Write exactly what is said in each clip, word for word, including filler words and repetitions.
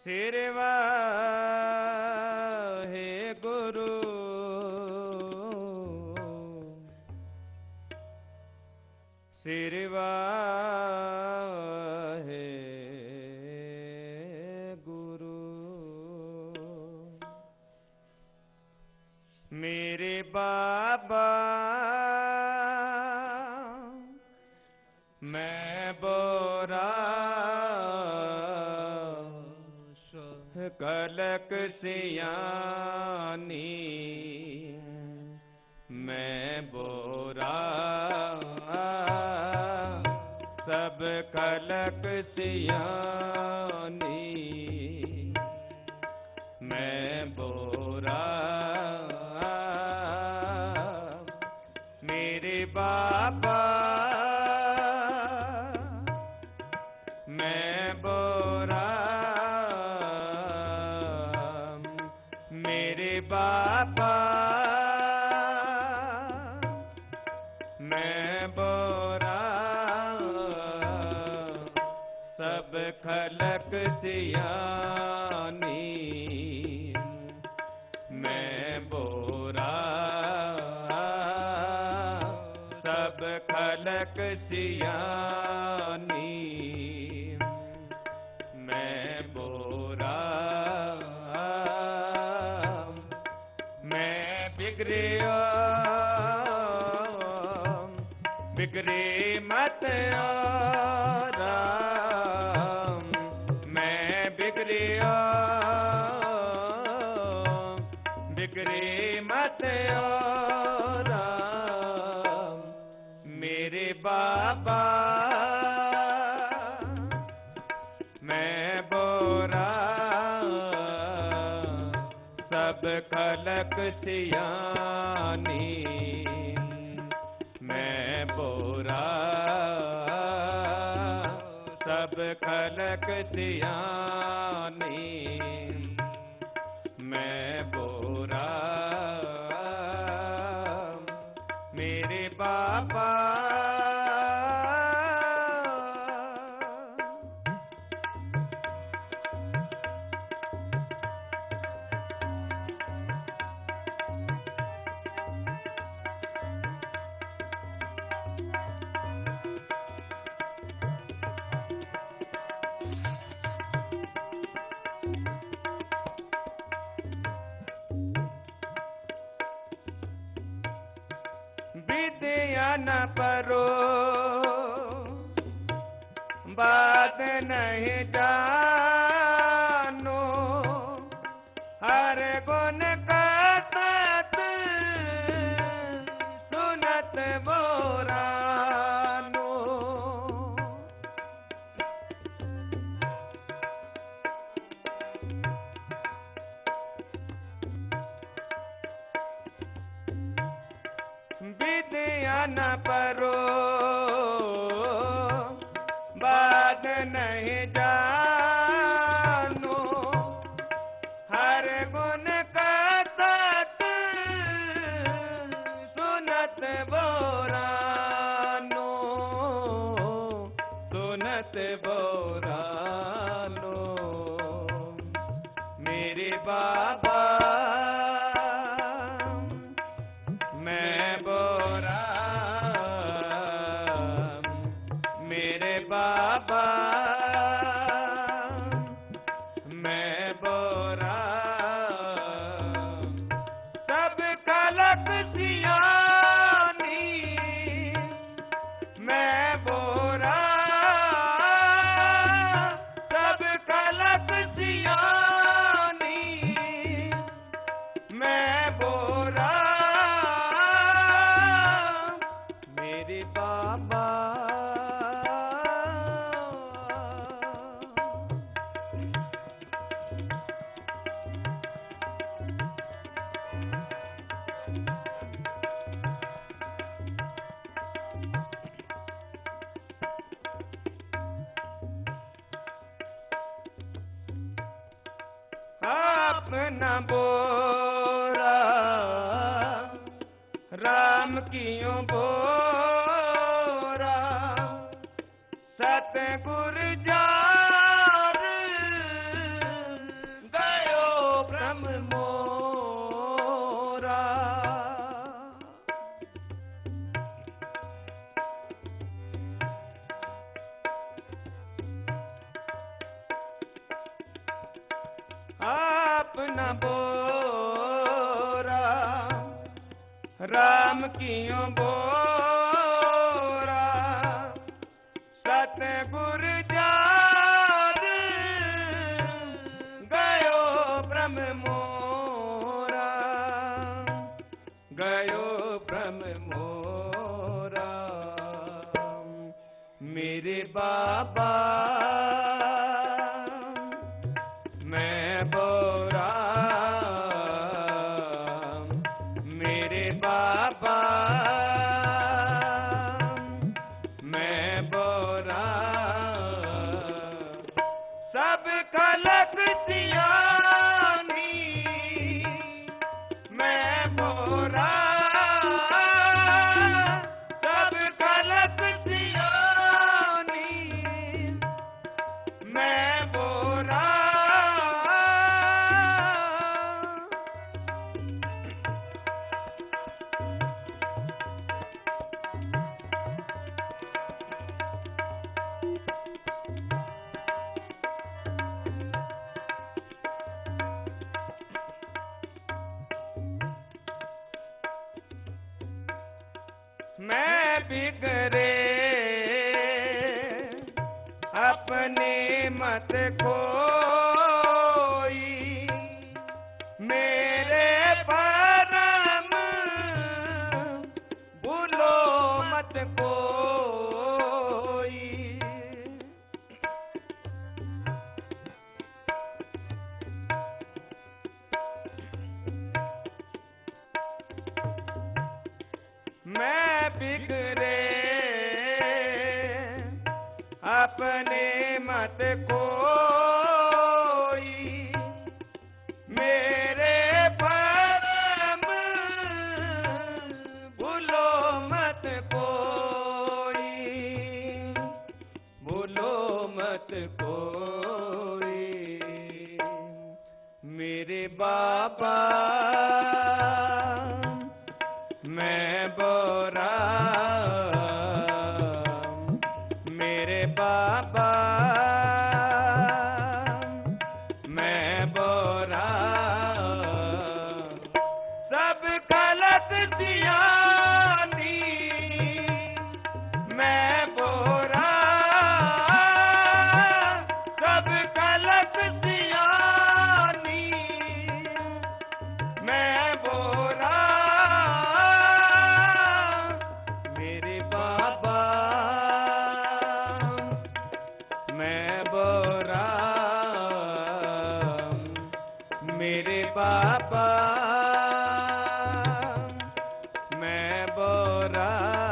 सिर वाहे गुरु सिर वाहे गुरु मेरे बाबा मैं बोरा कलक सियानी मैं बोरा सब कलक सियानी मैं बोरा मेरे बाबा मैं बोरा मेरे बाबा मैं बोरा सब खलक सियानी मैं बोरा सब खलक सियानी मैं बोरा मैं बिगड़े बिगड़े मत राम मैं बिगड़े बिगड़े मत राम मेरे बाबा मैं बोरा सब खलक सियानी मैं बोरा सब खलक सियानी मैं बोरा मेरे बाबा विद्या न परो बात नहीं जानो हर गुण का सत सुनत बोरानो विद्या न परो बात नहीं जानो हर गुण का सत सुनत बोरानो सुनत बोरानो मेरे बाबा मैं बोरा मेरे बाबा मैं बोरा सब खलक सियानी मैं बोरा सब खलक सियानी मैं बोरा मेरे बाबा अपना बोरा राम कियों बोरा सतगुर जार अपना बोरा राम कियो बोरा सतगुर जार गयो ब्रह्म मोरा गयो ब्रह्म मोरा मेरे बाबा मैं बोरा मेरे बाबा मैं बोरा सब खलक सियानी मैं बोरा सब खलक सियानी मैं बोरा मैं बिगड़े अपने मत कोई मेरे परम भूलो मत कोई मैं बिगड़े अपने मत कोई मेरे परम भूलो मत कोई भूलो मत कोई मेरे बाबा मैं बोरा मेरे बाबा मैं बोरा सब गलत सियानी मैं बोरा सब गलत सियानी मैं बोरा मेरे बाबा मैं बोरा मेरे बाबा मैं बोरा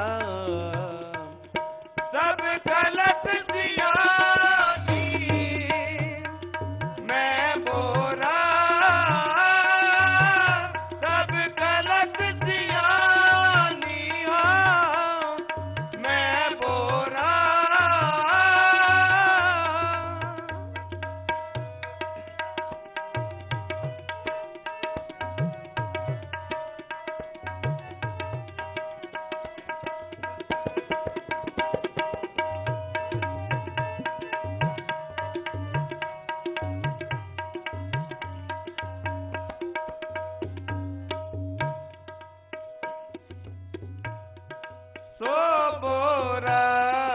सब गलत सियानी मैं बोरा सब गलत सियानी मैं बोरा सो बोरा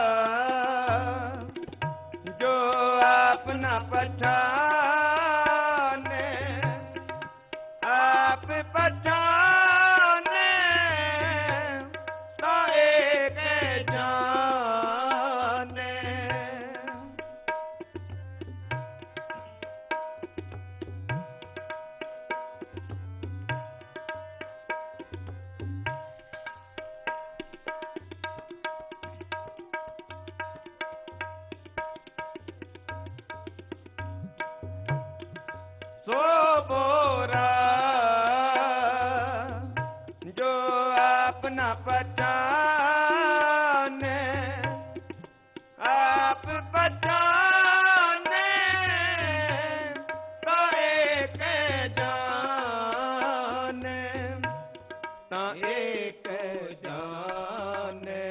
जो अपना पठाने आप पठाने तो एक जाने सो बोरा जो अपना पठाने आप पठाने तो एक जाने तो एक जाने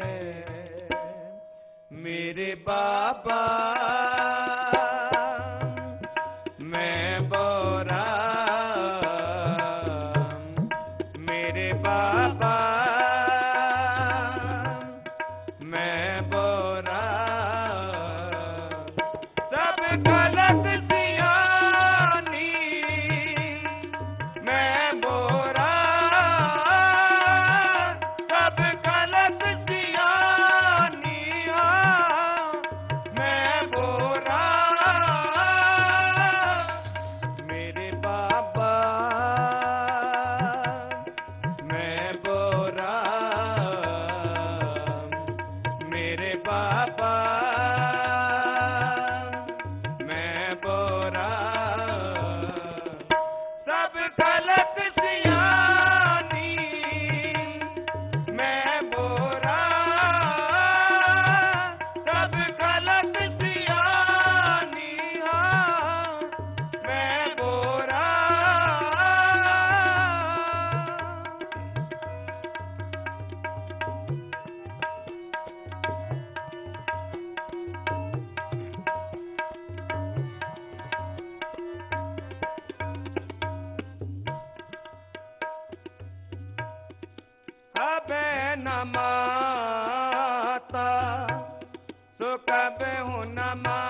मेरे बाबा मैं बोरा गलत सियानी मैं बोरा, सब गलत सियानी मैं बोरा। मेरे बाबा मैं बोरा, मेरे बाबा मैं बोरा, सब गलत सियानी मैं बोरा, सब गलत सियानी मैं बोरा। अबे न माता सो कब हूँ न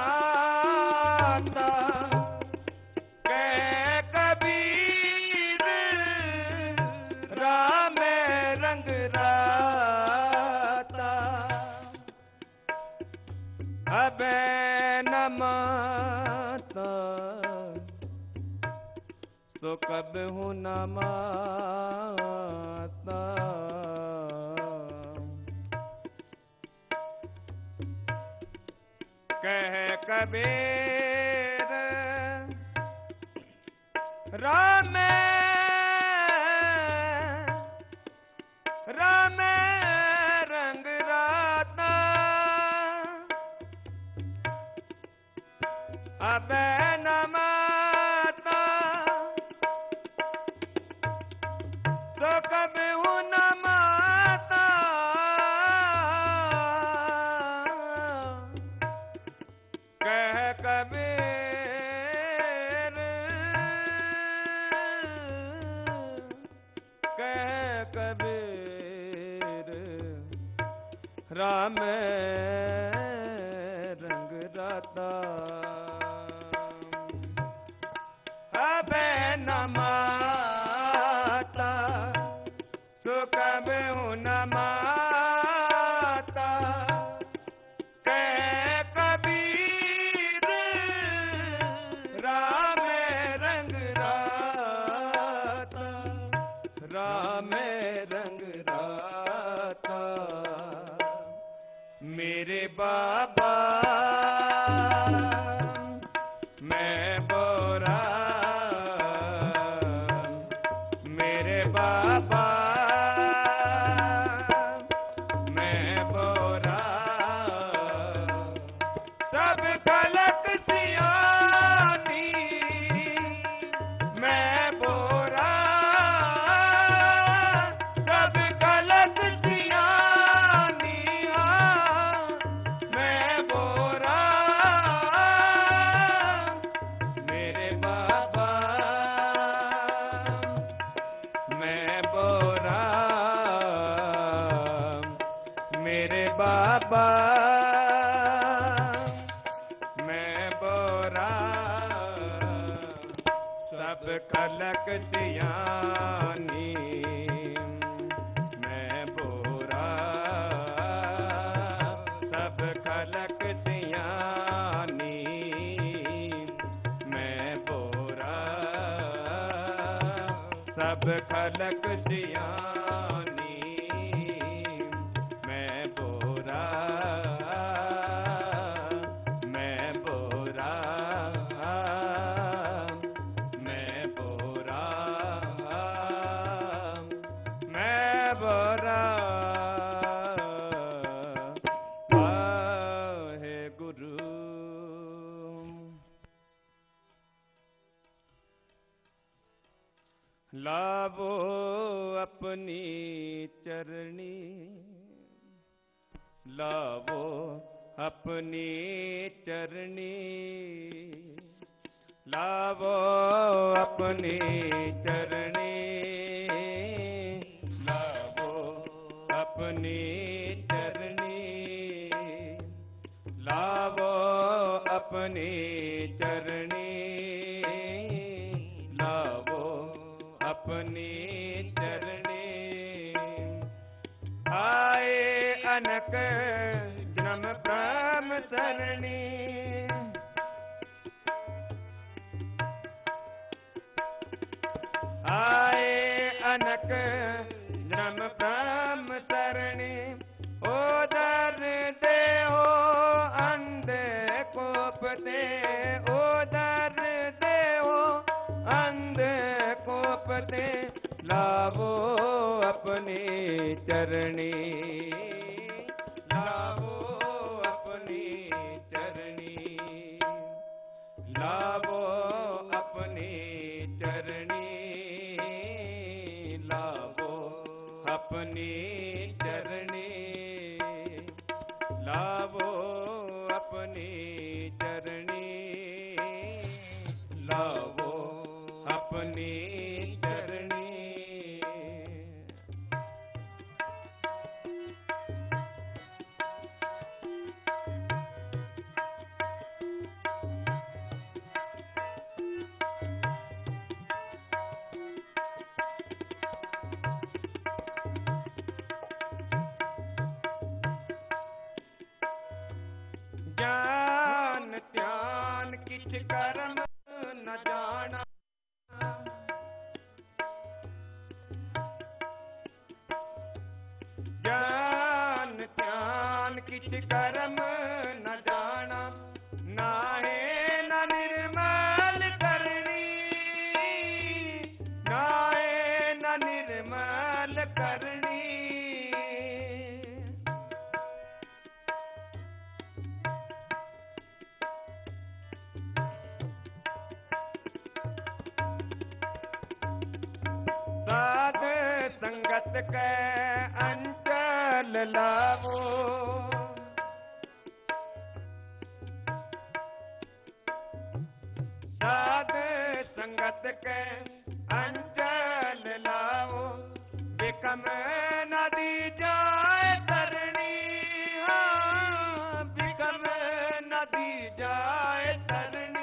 माता, कह कबीर राम रंग राता। अबे न माता तो कब हूँ न माता, कह कबीर राम राम रंग राता। अबे न माता तो कब हूँ न माता, कह कबीर कह कबीर राम रंग राता। अबे न माता तो कब हूँ न माता, कह कबीर राम रंग राता, राम रंग राता। मेरे बाबा मैं बोरा, मेरे बाबा मैं बोरा, सब गलत सियानी मैं बोरा, सब गलत सियानी मैं बोरा। मेरे बाबा मैं बोरा, मेरे बाबा मैं बोरा, सब खलक सियानी मैं बोरा, सब खलक सियानी मैं बोरा, सब खलक सियानी मैं बोरा, मैं बोरा, मैं बोरा, मैं बोरा। वाहेगुरु। लावो अपनी चरणी, लावो अपनी चरणी, लावो अपनी चरणी, लावो अपनी चरणी, लावो अपनी चरणी लावो अपनी चरणी आए अनक जन्म ब्रह्म सरणी आए अनक जन्म ब्रह्म सरणी ओदर दे हो अंधे कोपते ओदर दे हो अंधे कोपते लावो अपनी चरणी लावो अपनी चरणी लावो अपनी चरणी लावो अपनी चरणी लावो अपनी चरणी लावो अपनी चरणी ज्ञान ध्यान किछ कर्म न जाना ज्ञान ध्यान किछ कर्म न जाना नाहे न निर्मल करनी नाहे न निर्मल करनी साध संगत के अंचल लावो साध संगत के अंचल लावो बिकम नदी जाए तरनी हाँ बिकम नदी जाए तरनी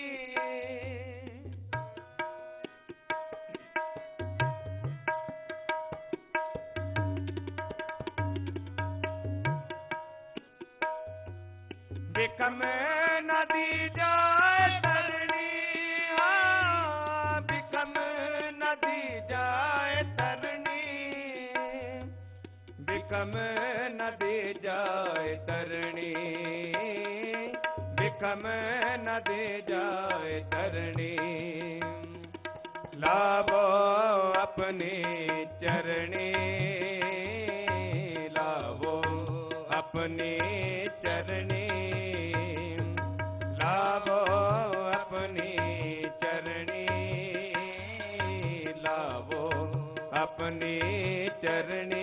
बिकम नदी जाए तरनी हाँ बिकम नदी जाए तरनी बिकम नदी जाए तरनी बिकम नदी जाए तरनी लावो अपनी चरणी लावो अपनी चरणी लावो अपनी चरणी लावो अपनी चरणी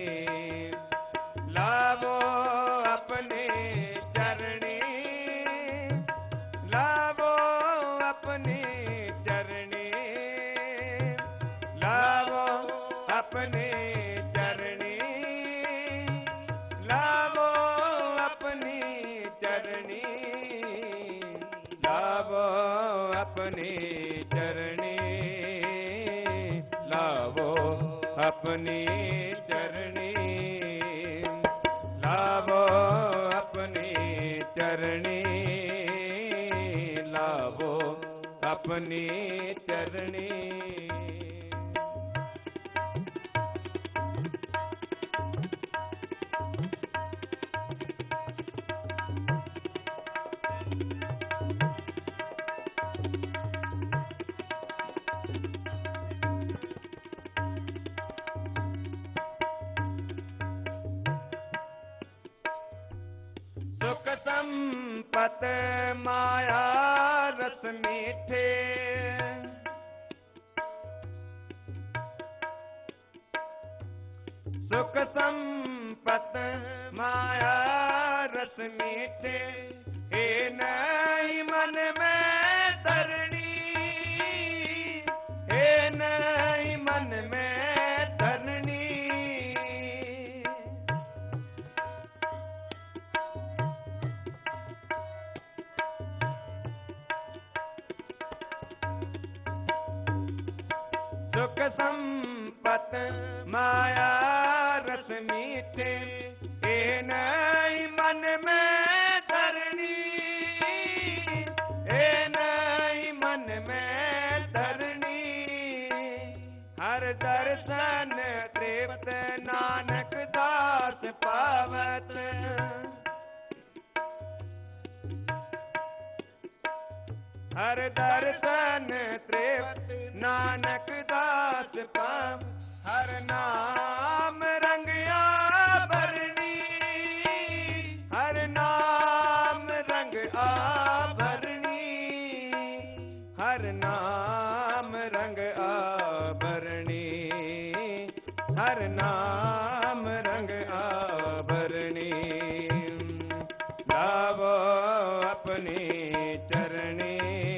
लावो अपनी चरणी लावो अपनी चरणी लावो अपनी चरणी लावो अपनी चरणी लावो अपनी चरणी लावो अपनी चरणी लावो अपनी चरणी लावो अपनी चरणी सुख संपत माया रस मीठे सुख संपत माया रस मीठे हे नहीं मन में तरनी हे नहीं मन में तरनी सुख संपत माया रस मीठे, ए नहीं मन में धरनी, ए नहीं मन में धरनी। हर दर्शन तृप्त नानक दास पावत, हर दर्शन तृप्त नानक दास पाव। हर नाम रंग आभरणी, हर नाम रंग आभरणी, हर नाम रंग आभरणी, हर नाम रंग आभरणी। लावो अपनी चरणी,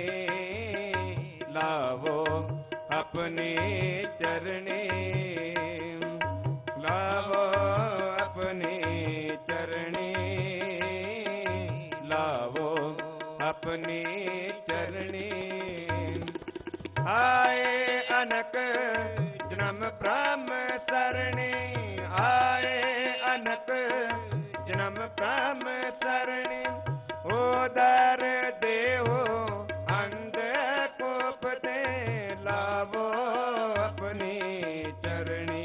लावो अपनी चरणी, लावो अपनी चरणी, लावो अपनी चरणी। आए अनक जन्म ब्रह्म सरणी, आए अनक जन्म ब्रह्म सरणी। उदर देहो अंध कोप दे, लावो अपनी चरणी,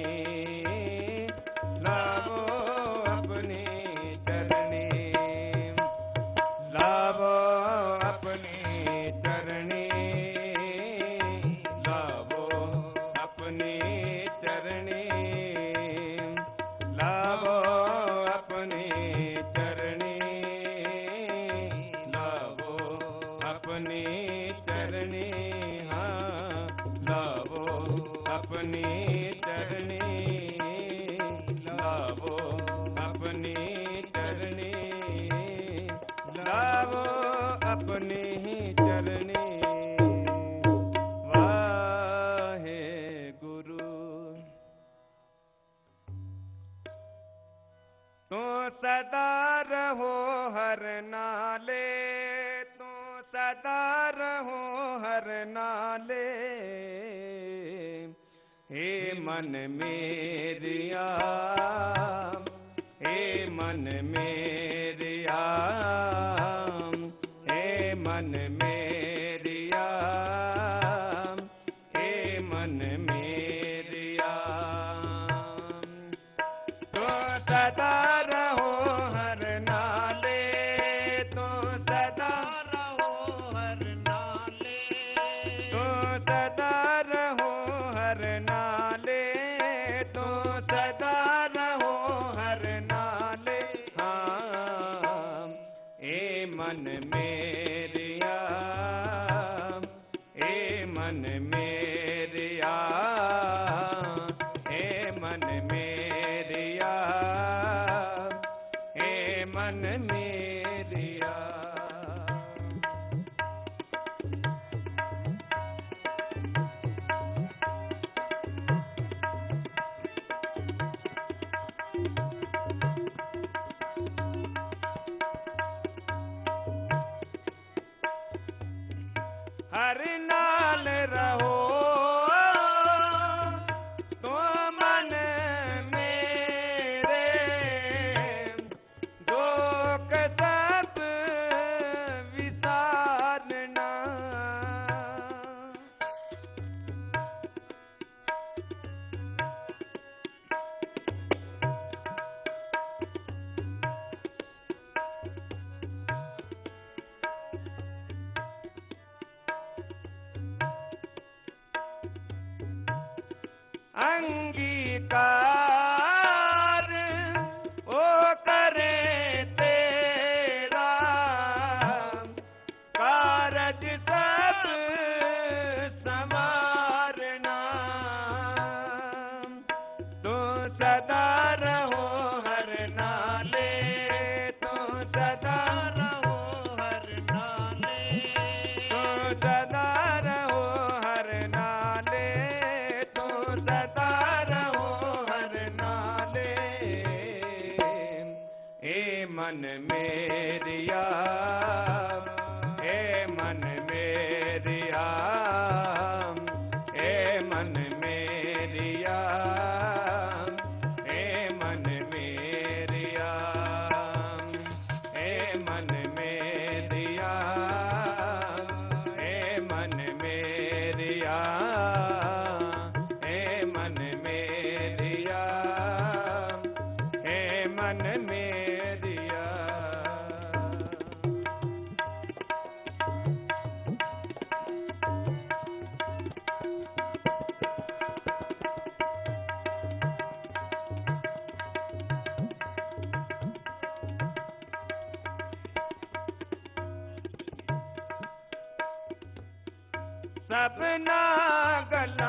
लावो अपनी चरणी, लावो अपनी चरणी, लावो अपनी चरणी, लावो अपनी चरणी, लावो अपनी चरणी। हाँ, लावो अपनी चरणी, लावो अपनी चरणी, लावो अपनी चरणी। वाहे गुरु। तो सदा रहो हर नाले, तो सदा रहो हर नाले। हे मन मेरिया, हे मन मेरिया, हे मन मेरिया, हे मन मेरिया। तो सदा रहो हर नाले, तो सदा रहो हर नाले, तो सदा रहो हर नाले, तो सदा रहो हर नाले। हाँ, ए मन मेरिया, ए मन मेरिया, ए मन मेरिया, ए मन मेरिया। हर नाल रहो तो मन मेरे, दुख सब विसारना। अंगीकार ओ करे तेरा, कारज सब संवारना। तो सदा रहो हर नाले, तो सदा रहो हर नाले, तो सदा रहो हर नाले, तो सदा रहो हर नाले। ए मन मेरिया, ए मन मेरिया, ए मन मेरिया, सबना गला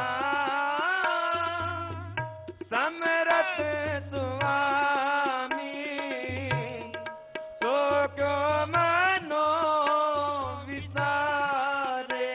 समरथ स्वामी तो क्यों मनो विसारे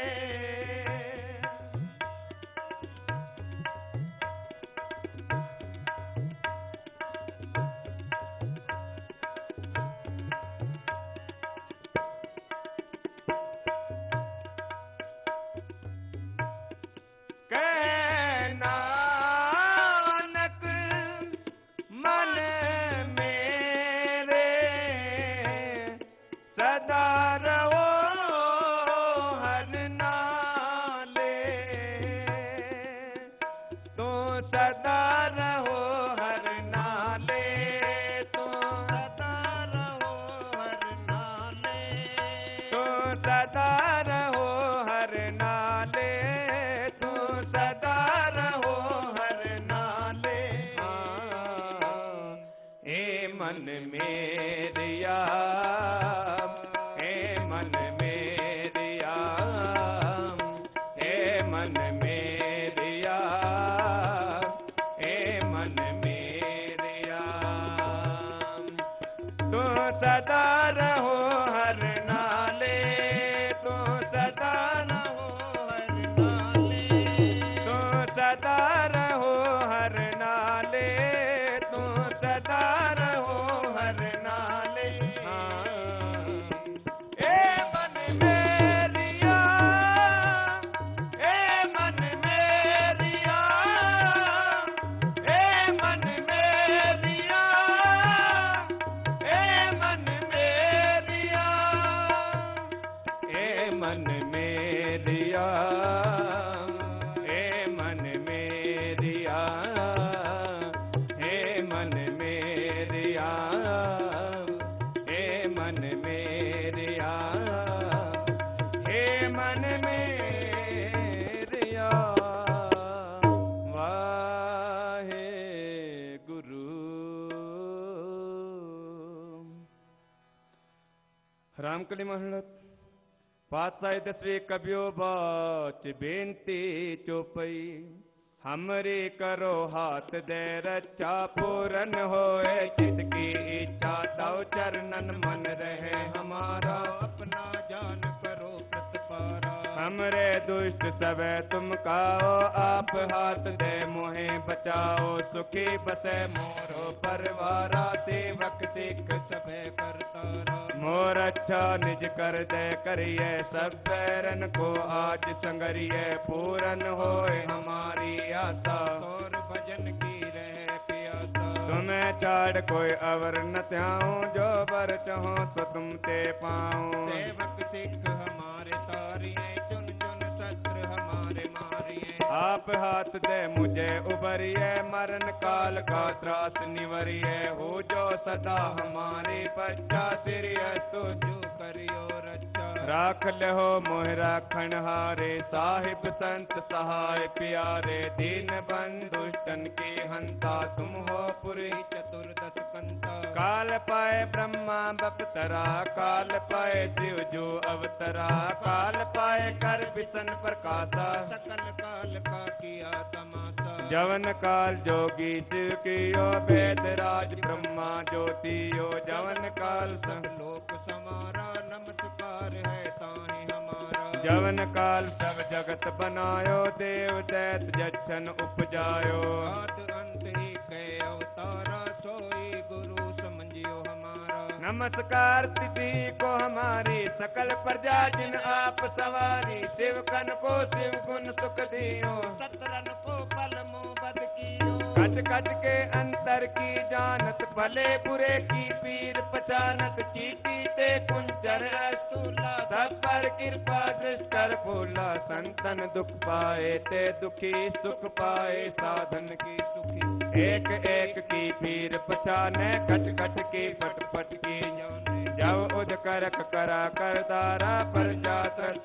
मन मेरिया हे मन मेरिया हे मन मेरिया हे मन मेरिया तू सदा रहो हर नाले तू सदा रहो हर नाले तू सदा रहो हर नाले तू सदा रहो हर नाले ए मन मेरिया ए मन मेरिया ए मन मेरिया ए मन मेरिया ए मन मेरिया ए मन मेरिया हे मन मेरिया हे मन मेरिया हे मन मेरिया वाहे गुरु। रामकली महलत पातशाही दसवीं कबियो बाच बेनती चौपई हमरे करो हाथ दे रक्षा पूरन होए जिसकी इच्छा तव चरणन मन रहे हमारा अपना जान करो प्रतपारा हमरे दुष्ट सबे तुम काओ आप हाथ दे मोहे बचाओ सुखी बसे मोरो परवारा सेवक सिख सबे करतारा मोर अच्छा निज कर दे करिए सब पैरन को आज संगरिए पूरन होए हमारी आशा और भजन की रहे प्यासा तुम्हें चाड़ कोई अवर न त्याऊं जो बर चाहो तो तुम ते पाऊं सेवक सिख हमारे तारिये चुन चुन शस्त्र हमारे मारिये आप हाथ दे मुझे उबरिए मरण काल का त्रास निवरिए हो जो सदा हमारे पच्चा सिरिय तुझू करियो रक्षा राख लहो मोह राखण हारे साहिब संत सहाय प्यारे दीन बंधुष्टन की हंता तुम हो पुरी चतुर्दश कंता काल पाए ब्रह्मा बपतरा काल पाए शिव जो अवतरा काल पाए कर बिसन प्रकाशा सकल काल का किया तमाशा जवन काल जोगी शिव कियो वेद राज ब्रह्मा ज्योतियो जवन काल संग लोक समारा नमस्कार है ताहि हमारा जवन काल सब जगत बनायो देव दैत जच्छन उपजायो आद अंत ही कै अवतारा सोई गुरु समझियो हमारा नमस्कार तिथि को हमारी सकल प्रजा जिन आप सवारी शिवकन को शिव गुण सुख दियो सतरन को फल मुँह बद कियो कच कच के अंतर की जानत भले बुरे की पीर पचानत चीटी ते कुंचर अस्तूला सब पर कृपा दृष्टर फूला संतन दुख पाए ते दुखी सुख पाए साधन की सुखी एक एक की पीर पचाने खट खट की पट पट की जब उद करक करा कर दारा पर जात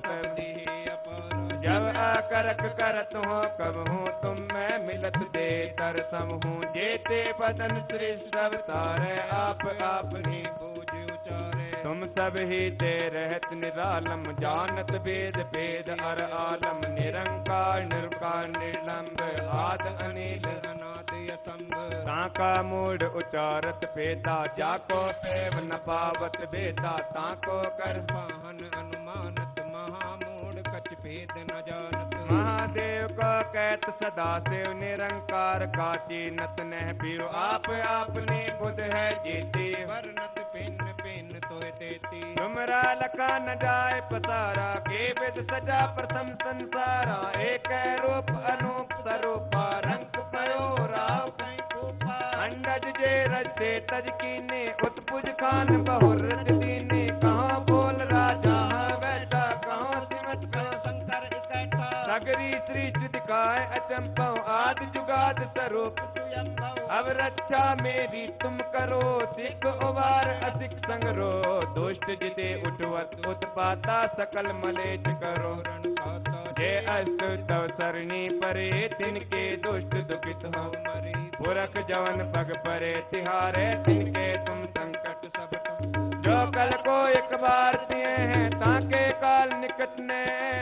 जब आकरक करत हो कब हूँ तुम मैं मिलत दे तर सम हूँ जेते बदन श्री सब तारे आप आप ही पूज उचारे तुम सब ही ते रहत निरालम, जानत वेद वेद अर आलम, निरंकार निरकार निर्लंब, आद अनिल अनाद असंभ, ताका मूढ़ उचारत पेता, जाको सेव न पावत बेता, ताको कर पाहन अनुमानत, महामूढ़ कछ भेद न जानत, महादेव को कहत सदा शिव निरंकार, काची नत नह पियो आप आपने बुध है जेती, वर्णत पिन पिन तोय देती, तुमरा लका न जाय पसारा, के विद सजा प्रथम संसारा, एक रूप अनूप स्वरूपा, रंग पयो राव कहीं कूपा, अंडज जे रचे तज कीने, उत्पुज खान बहुर रज दीने, कहाँ बोल राजा बैठा, कहाँ सिमट कहाँ शंकर इकट्ठा, सगरी सृष्टि काय अचंभव, आदि जुगाद स्वरूप स्वयंभव, अब रक्षा मेरी तुम करो, सिख उबार असिख संगरो, दुष्ट जिते उठवत उत्पाता, सकल मलेच करो रण खाता, जे अस्त तव सरणी परे, तिनके दुष्ट दुखित हो मरे, पुरख जवन पग परे तिहारे, तिनके तुम संकट सब जो कल को एक बार दिए हैं, ताके काल निकट ने,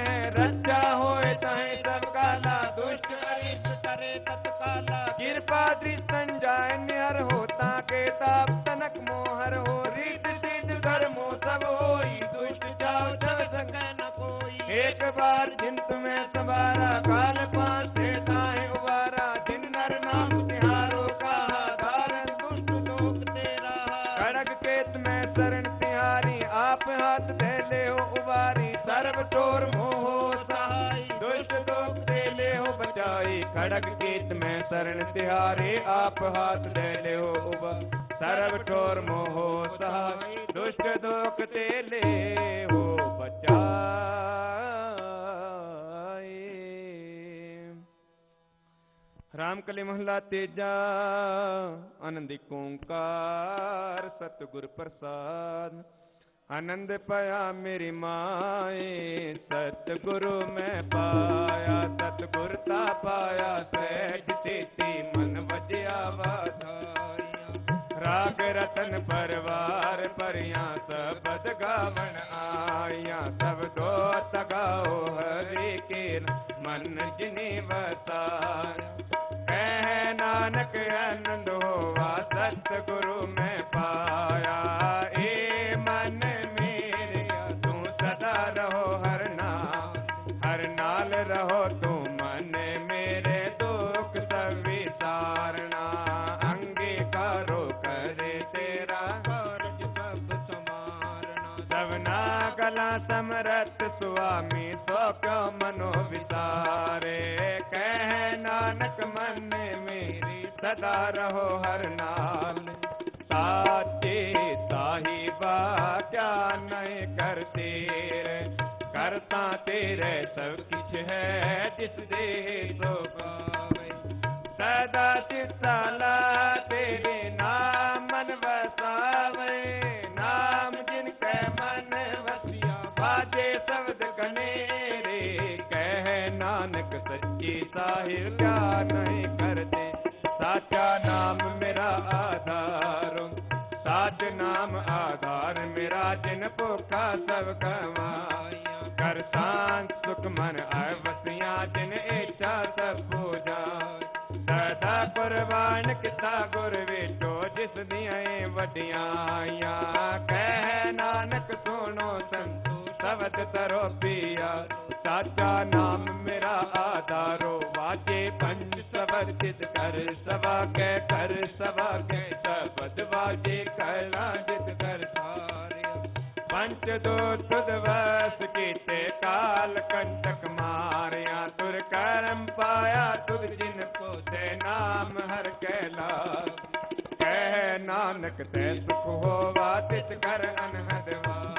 रक्षा होए ताहे सब काला, दुष्ट अरिष्ट करे तत्काला, कृपा दृष्टन जाय निहर हो, ताके ताप तनक मोहर हो, रीत सिद्ध धर्मो सब होई, दुष्ट जाओ जब सके न कोई, एक बार जिन तुम्हें सवारा, काल पांच ताहे उबारा, जिन नर नाम तिहारो कहा, धारण दुष्ट लोक तेरा, खड़ग केत में शरण तिहारी, आप हाथ दे ले हो उबारी, सर्व ठोर मोहो सहाय, दुष्ट लोक दे ले हो बचाई, खड़ग केत में शरण तिहारी, आप हाथ दे ले हो उबारी, सर्व ठोर मोहो सहाय, दुष्ट लोक दे ले हो बचाई। रामकली महला तेजा, आनंद ओंकार सतगुर प्रसाद, आनंद पाया मेरी माए, सतगुरु मैं पाया, सतगुरता पाया, सहज तेती मन वजया वाधारिया, राग रतन परवार परिया, सबद गावन आया, सब दो तगाओ हरि के मन जिने वसार, कह नानक आनंद होवा, सतगुरु में पाया, ए मन मेरे तू सदा रहो हर नाल, हर नाल रहो तू मन मेरे, दुख सब विसारना, अंगीकारो करे तेरा, कार्य सब समारना, सबना गला समरथ स्वामी, सो क्यों मनो विसारे, कह नानक मन मेरी सदा रहो हर नाल, साचे साहिबा क्या नहीं करते रे, करता तेरे सब किछ है, जिस दे सो पावे, सदा चित्ताला तेरे नाम मन वसावे, नाम जिनके मन वसिया, बाजे शब्द कनेरे, कह नानक सच्ची साहिब क्या नहीं करते, साचा नाम मेरा आधार, साच नाम आधार मेरा, जिन भूखा सब कमाया, कर शांत सुख मन अवसिया, जिन इच्छा सब पूजा, सदा कुर्बान किता गुर विचो, जिस दियां वडियाया, कह नानक सुनो संतु शब्द तरो पिया, साचा नाम मेरा आधारो, वाजे पंच सबर चित कर सवा के, कर सवा के शब्द वाजे कला जित कर सारे, पंच दो तुद वस कीते, काल कंटक मारिया, तुर करम पाया, तुद जिन पोते नाम हर कैला, कह नानक ते सुख होवा, तित कर अनहद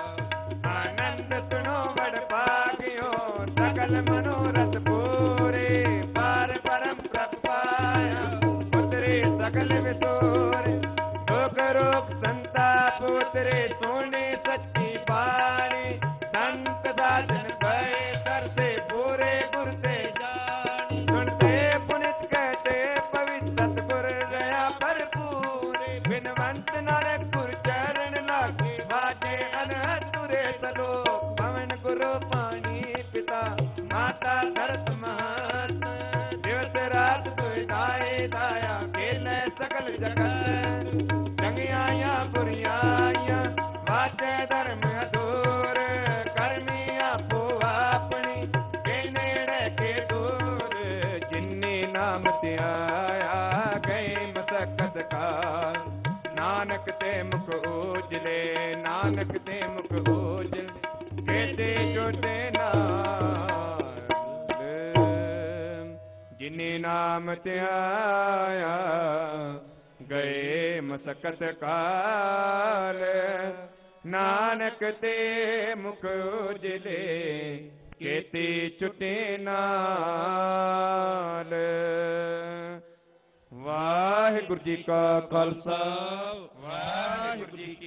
आनंद सुनो बड़ पागियो, सकल मनोरथ पूरे, पार परम प्रभ पाया, उतरे सकल वितोरे, दुख रोग संताप उतरे, सोने सच्ची पानी, संत साधन भय तरसे, पूरे गुर से जानी, सुनते पुनित कहते पवित्र, सतगुर दया भरपूर, बिनवंत नानक गुर चरण लागे, बाजे ਰੂਪਾਣੀ ਪਿਤਾ ਮਾਤਾ ਧਰਤ ਮਹਤ ਦਿਵਸ ਰਾਤ ਤੁਇ ਦਾਏ ਦਾਇਆ ਖੇਲੇ ਸਕਲ ਜਗਤ ਚੰਗਿਆਈਆਂ ਬੁਰੀਆਈਆਂ ਵਾਜੇ ਧਰਮ ਅਧੂਰ ਕਰਮੀ ਆਪੋ ਆਪਣੀ ਕੇ ਨੇੜੇ ਕੇ ਦੂਰ ਜਿਨੀ ਨਾਮ ਧਿਆਇਆ ਗਏ ਮਸਕਤ ਕਾਲ ਨਾਨਕ ਤੇ ਮੁਖ ਉਜਲੇ ਨਾਨਕ ਤੇ ਮੁਖ ਉਜਲ ਕੇਤੇ ਜੋਤੇ ਨਾਲ ਜਿਨੇ ਨਾਮ ਧਿਆਇਆ ਗਏ ਮਸਕਤ ਕਾਲ ਨਾਨਕ ਤੇ ਮੁਖ ਉਜਲੇ ਕੇਤੀ ਛੁਟੇ ਨਾਲ। ਵਾਹਿਗੁਰੂ ਜੀ ਕਾ ਖਾਲਸਾ ਵਾਹਿਗੁਰੂ ਜੀ ਕੀ